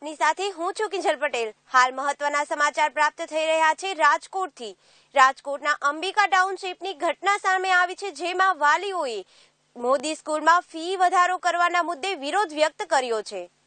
આપની સાથે હું છું કિંજલ પટેલ। હાલ મહત્વના સમાચાર પ્રાપ્ત થઈ રહ્યા છે રાજકોટથી। રાજકોટના અંબિકા ટાઉનશીપની ઘટના સામે આવી છે, જેમાં વાલીઓએ મોદી સ્કૂલમાં ફી વધારો કરવાના મુદ્દે વિરોધ વ્યક્ત કર્યો છે।